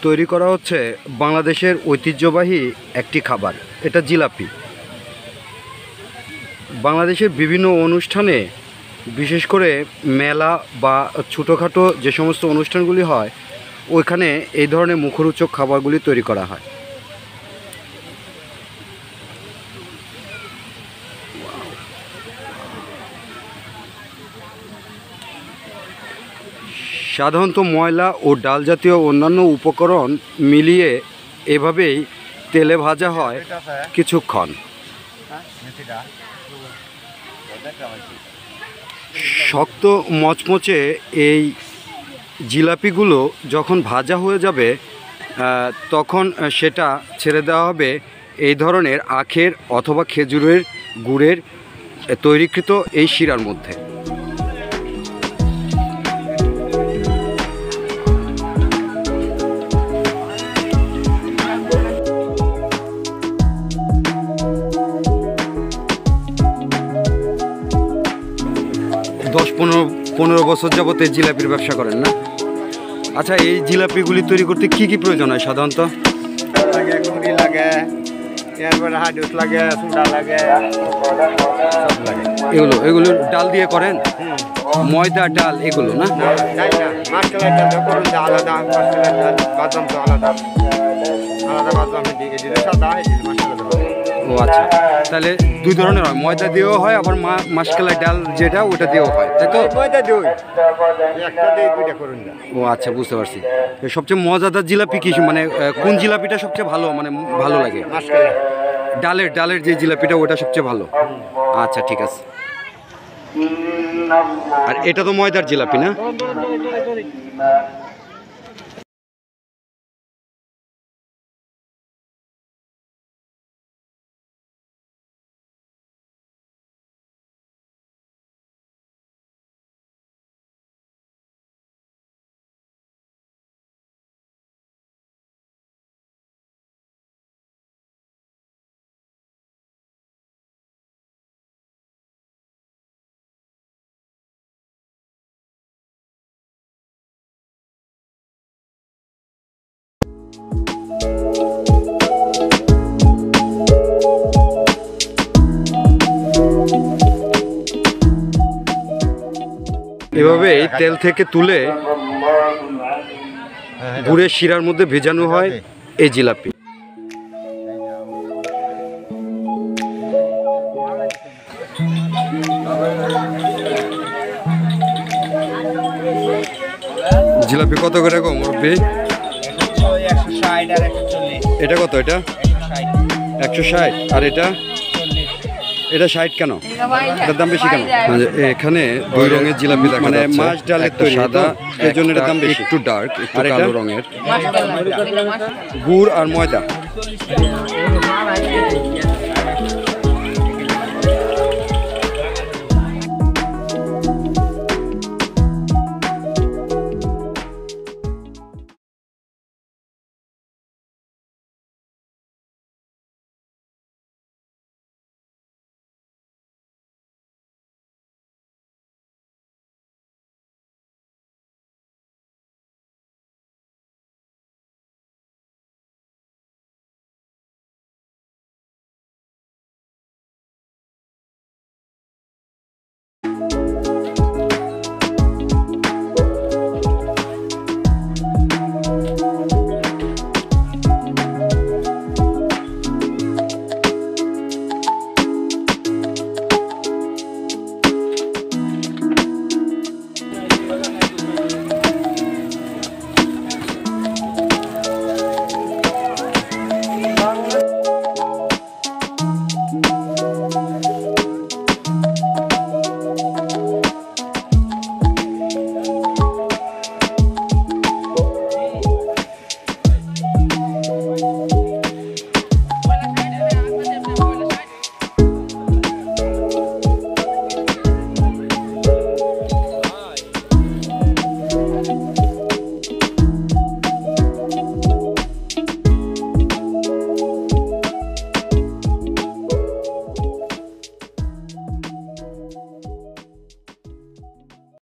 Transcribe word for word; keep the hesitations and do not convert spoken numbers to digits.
তৈরি করা হচ্ছে বাংলাদেশের ঐতিহ্যবাহী একটি খাবার, এটা জিলাপি। বাংলাদেশের বিভিন্ন অনুষ্ঠানে, বিশেষ করে মেলা বা ছোটোখাটো যে সমস্ত অনুষ্ঠানগুলি হয়, ওইখানে এই ধরনের মুখরোচক খাবারগুলি তৈরি করা হয়। সাধারণত ময়লা ও ডাল জাতীয় অন্যান্য উপকরণ মিলিয়ে এভাবেই তেলে ভাজা হয় কিছুক্ষণ। শক্ত মচমচে এই জিলাপিগুলো যখন ভাজা হয়ে যাবে তখন সেটা ছেড়ে দেওয়া হবে এই ধরনের আখের অথবা খেজুরের গুড়ের তৈরিকৃত এই শিরার মধ্যে। দশ পনেরো পনেরো বছর যাবত এই জিলাপির ব্যবসা করেন না? আচ্ছা, এই জিলাপিগুলি তৈরি করতে কি কি প্রয়োজন হয় সাধারণত? লাগে গুড়ি লাগে, এরপরে হাডুস লাগে, সুডা লাগে, সব লাগে। এগুলো এগুলো ডাল দিয়ে করেন? ময়দা ডাল এগুলো না? মাসকলাই ডাল করুন আলাদা, মাসকলাই ডাল বাদাম তো আলাদা আলাদা বাদাম দিয়ে দিলে সাদা হয়ে যাবে মাসকলাই। ও আচ্ছা, তাহলে দুই ধরনের হয়, ময়দা দিয়েও হয় আবার মাসকলাই ডাল যেটা ওটা দিয়েও হয়, তাই তো? ময়দা দিই একটা দিয়ে দুইটা করুন। ও আচ্ছা, বুঝতে পারছি। সবচেয়ে মজাদার জিলাপি কি, মানে কোন জিলাপিটা সবচেয়ে ভালো, মানে ভালো লাগে? মাসকলাই ডালের ডালের যে জিলাপিটা ওটা সবচেয়ে ভালো। আচ্ছা, ঠিক আছে। আর এটা তো ময়দার জিলাপি না? এভাবে তেল থেকে তুলে গুড়ের শিরার মধ্যে ভেজানো হয় এই জিলাপি। জিলাপি কত করে গো মুরব্বি? এটা কত? এটা একশো ষাট। আর এটা এটা ষাট কেন? এটার দাম বেশি কেন? এখানে দুই রঙের জিলাপি, মানে মাছ ডালের তৈরি, সাদা, এর জন্য এটার দাম বেশি, একটু ডার্ক, একটু কালো রঙের। গুড় আর ময়দা।